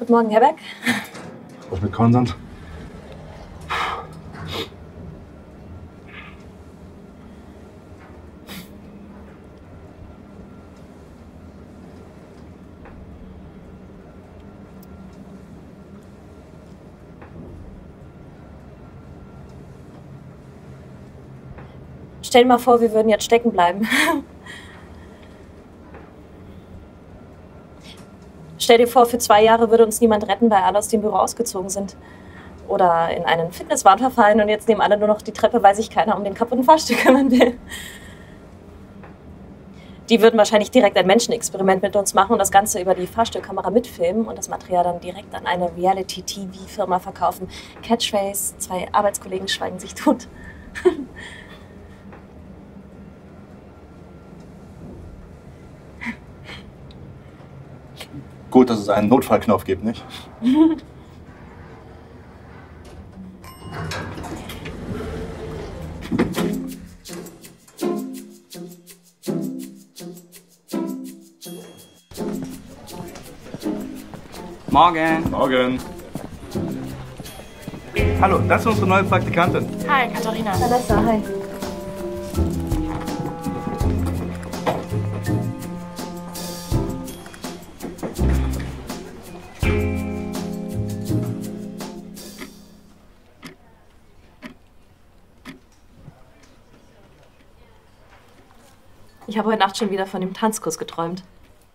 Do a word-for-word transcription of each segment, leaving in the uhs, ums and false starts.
Guten Morgen, Herr Beck. Was mit Konstant? Stell dir mal vor, wir würden jetzt stecken bleiben. Stell dir vor, für zwei Jahre würde uns niemand retten, weil alle aus dem Büro ausgezogen sind. Oder in einen Fitnesswahn verfallen und jetzt nehmen alle nur noch die Treppe, weil sich keiner um den kaputten Fahrstuhl kümmern will. Die würden wahrscheinlich direkt ein Menschenexperiment mit uns machen und das Ganze über die Fahrstuhlkamera mitfilmen und das Material dann direkt an eine Reality-T V-Firma verkaufen. Catchphrase, zwei Arbeitskollegen schweigen sich tot. Gut, dass es einen Notfallknopf gibt, nicht? Morgen. Morgen. Hallo, das ist unsere neue Praktikantin. Hi, Katharina. Vanessa, hi. Ich habe heute Nacht schon wieder von dem Tanzkurs geträumt.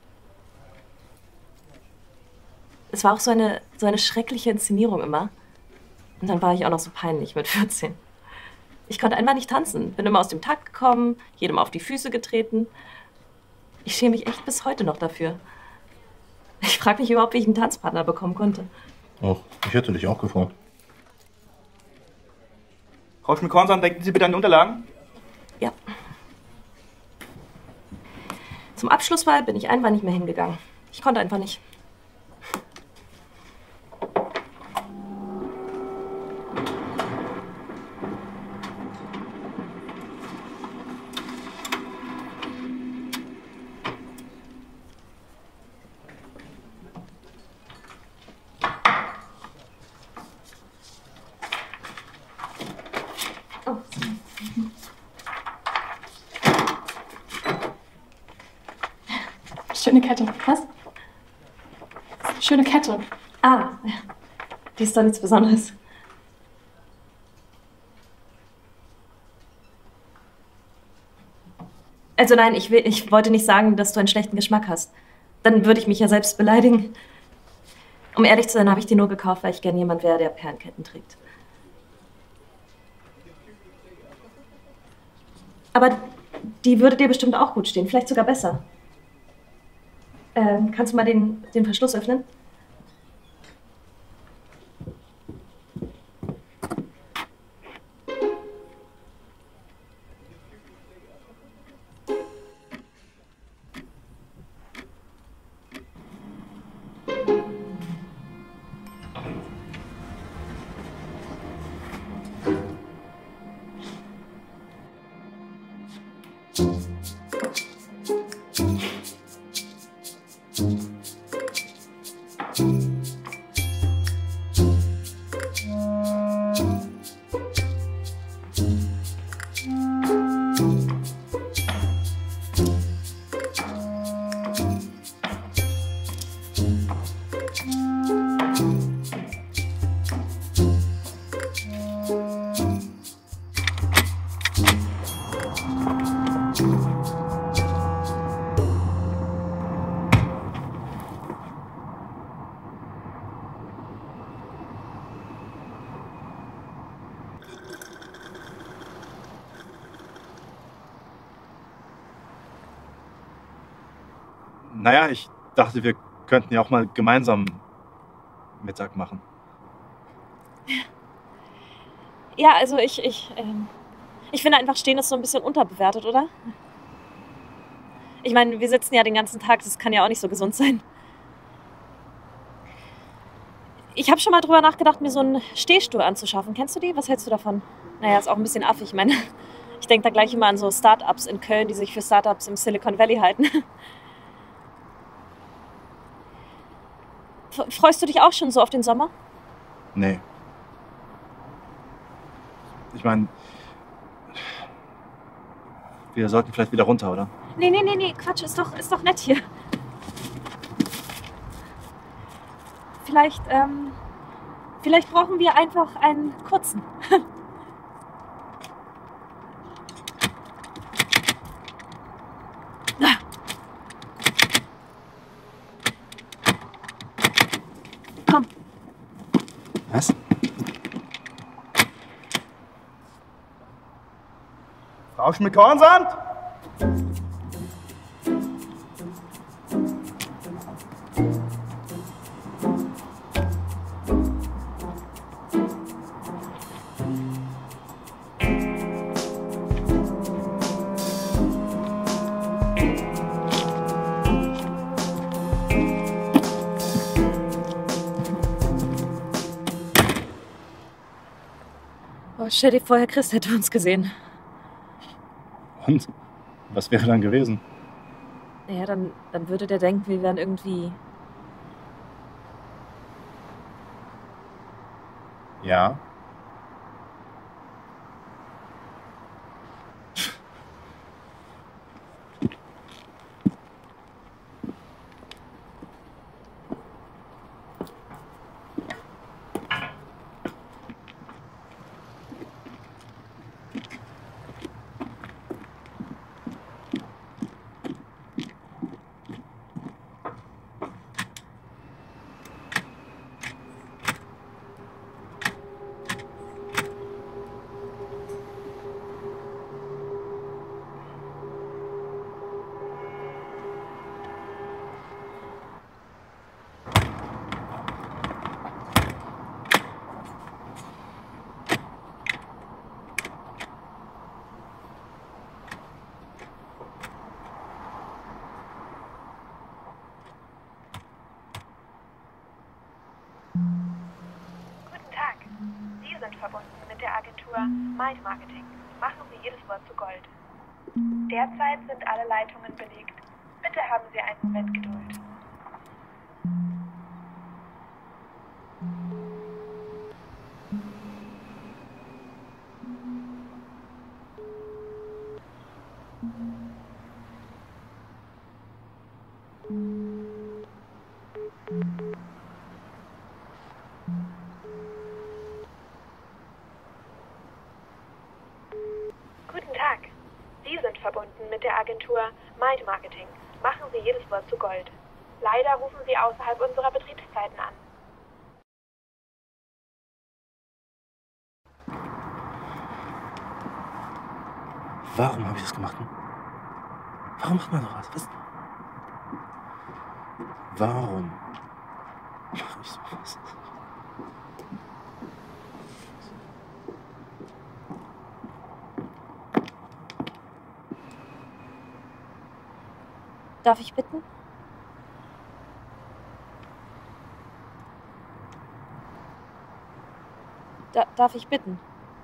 Es war auch so eine, so eine schreckliche Inszenierung immer. Und dann war ich auch noch so peinlich mit vierzehn. Ich konnte einfach nicht tanzen, bin immer aus dem Takt gekommen, jedem auf die Füße getreten. Ich schäme mich echt bis heute noch dafür. Ich frage mich überhaupt, wie ich einen Tanzpartner bekommen konnte. Ach, ich hätte dich auch gefragt. Frau Schmidt-Kornson, denken Sie bitte an die Unterlagen? Ja. Zum Abschlussball bin ich einfach nicht mehr hingegangen. Ich konnte einfach nicht. Oh. Schöne Kette. Was? Schöne Kette. Ah, ja. Die ist doch nichts Besonderes. Also nein, ich, will, ich wollte nicht sagen, dass du einen schlechten Geschmack hast. Dann würde ich mich ja selbst beleidigen. Um ehrlich zu sein, habe ich die nur gekauft, weil ich gern jemand wäre, der Perlenketten trägt. Aber die würde dir bestimmt auch gut stehen, vielleicht sogar besser. Ähm, kannst du mal den, den Verschluss öffnen? Naja, ich dachte, wir könnten ja auch mal gemeinsam Mittag machen. Ja, also ich, ich, ähm, ich finde einfach, Stehen ist so ein bisschen unterbewertet, oder? Ich meine, wir sitzen ja den ganzen Tag, das kann ja auch nicht so gesund sein. Ich habe schon mal drüber nachgedacht, mir so einen Stehstuhl anzuschaffen. Kennst du die? Was hältst du davon? Naja, ist auch ein bisschen affig. Ich meine, ich denke da gleich immer an so Start-ups in Köln, die sich für Start-ups im Silicon Valley halten. F- Freust du dich auch schon so auf den Sommer? Nee. Ich meine, wir sollten vielleicht wieder runter, oder? Nee, nee, nee, nee, Quatsch, ist doch, ist doch nett hier. Vielleicht, ähm, vielleicht brauchen wir einfach einen kurzen. Komm. Was? Rausch mit Kornsand? Oh, stell dir vor, Herr Christ hätte uns gesehen. Und? Was wäre dann gewesen? Ja, dann, dann würde der denken, wir wären irgendwie... Ja. Guten Tag. Sie sind verbunden mit der Agentur Mind Marketing. Machen Sie jedes Wort zu Gold. Derzeit sind alle Leitungen belegt. Bitte haben Sie einen Moment Geduld. Guten Tag. Sie sind verbunden mit der Agentur Mind Marketing. Machen Sie jedes Wort zu Gold. Leider rufen Sie außerhalb unserer Betriebszeiten an. Warum habe ich das gemacht? Hm? Warum macht man sowas? Was? Warum mache ich sowas? Darf ich bitten? Da, darf ich bitten?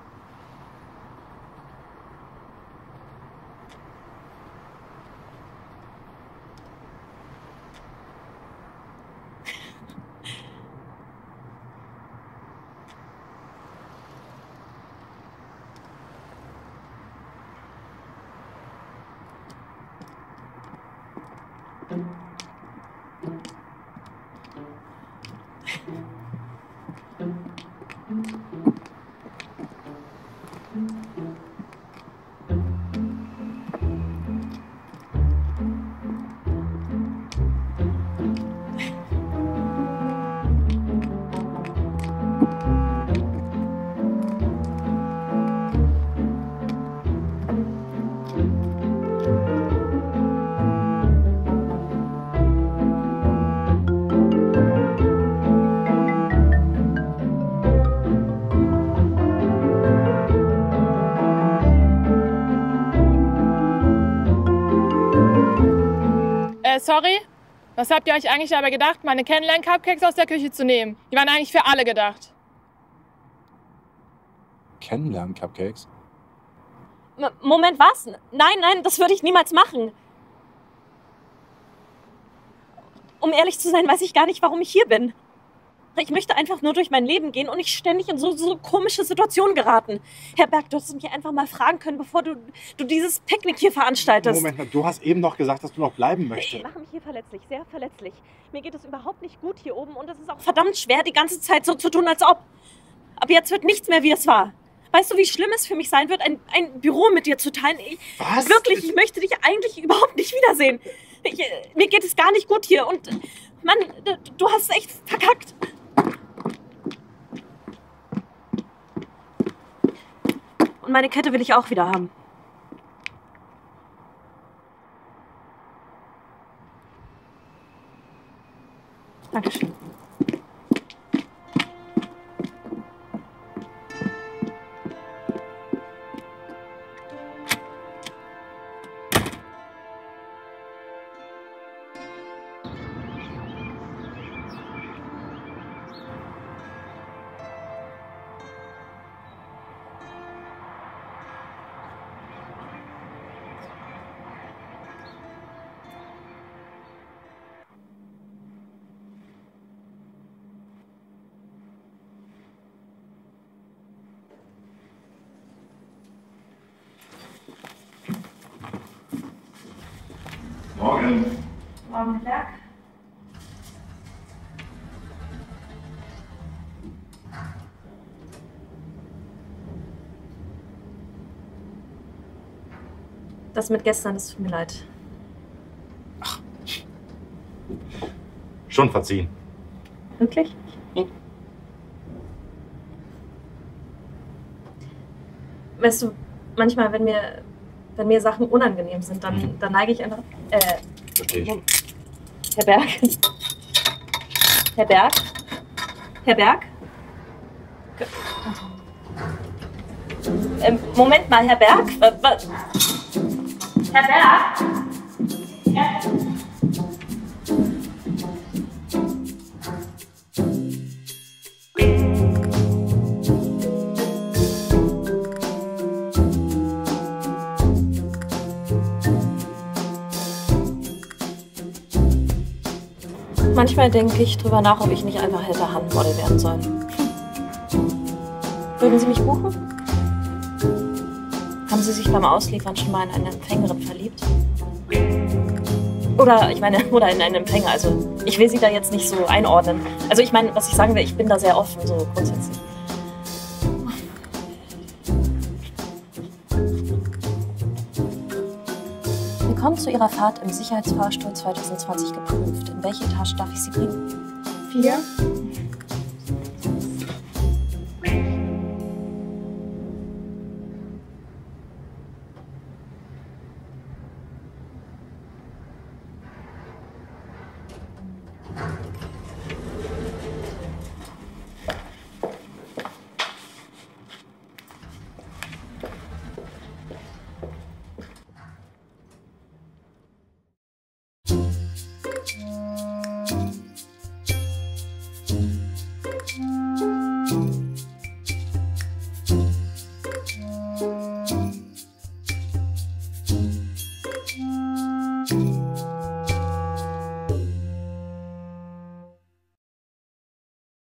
Äh, sorry? Was habt ihr euch eigentlich dabei gedacht, meine Kennenlern-Cupcakes aus der Küche zu nehmen? Die waren eigentlich für alle gedacht. Kennenlernen-Cupcakes? M- Moment, was? Nein, nein, das würde ich niemals machen. Um ehrlich zu sein, weiß ich gar nicht, warum ich hier bin. Ich möchte einfach nur durch mein Leben gehen und nicht ständig in so, so komische Situationen geraten. Herr Berg, du hättest mich einfach mal fragen können, bevor du, du dieses Picknick hier veranstaltest. Moment mal, du hast eben noch gesagt, dass du noch bleiben Ich möchtest. mache mich hier verletzlich, sehr verletzlich. Mir geht es überhaupt nicht gut hier oben und es ist auch verdammt schwer, die ganze Zeit so zu tun, als ob. Ab jetzt wird nichts mehr, wie es war. Weißt du, wie schlimm es für mich sein wird, ein, ein Büro mit dir zu teilen? Ich, Was? Wirklich, ich möchte dich eigentlich überhaupt nicht wiedersehen. Ich, mir geht es gar nicht gut hier und Mann, du, du hast echt verkackt. Und meine Kette will ich auch wieder haben. Dankeschön. Morgen. Morgen, Herr Berg. Das mit gestern, das tut mir leid. Schon verziehen. Wirklich? Weißt du, manchmal, wenn mir, wenn mir Sachen unangenehm sind, dann, Mhm. dann neige ich einfach... Äh, Verstehe ich. Herr Berg? Herr Berg? Herr Berg? Ähm, Moment mal, Herr Berg? Wa- wa- Herr Berg? Herr Manchmal denke ich drüber nach, ob ich nicht einfach hätte Handmodel werden sollen. Würden Sie mich buchen? Haben Sie sich beim Ausliefern schon mal in eine Empfängerin verliebt? Oder, ich meine, oder in einen Empfänger. Also, ich will Sie da jetzt nicht so einordnen. Also, ich meine, was ich sagen will, ich bin da sehr offen, so grundsätzlich. Willkommen zu Ihrer Fahrt im Sicherheitsfahrstuhl zwanzig zwanzig geprüft. In welche Etage darf ich Sie bringen? Vier.